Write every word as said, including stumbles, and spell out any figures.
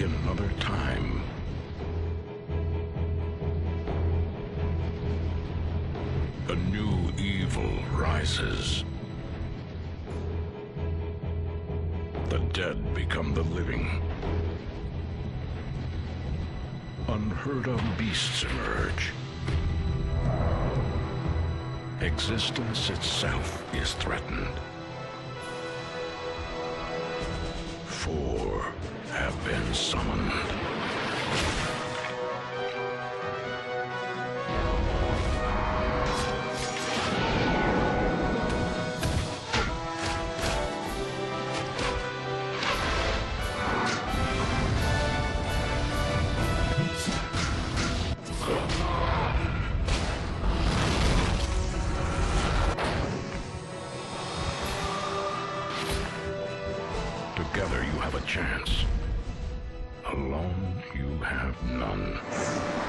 in another time. A new evil rises. The dead become the living. Unheard of beasts emerge. Existence itself is threatened. Four have been summoned. Together you have a chance. Alone you have none.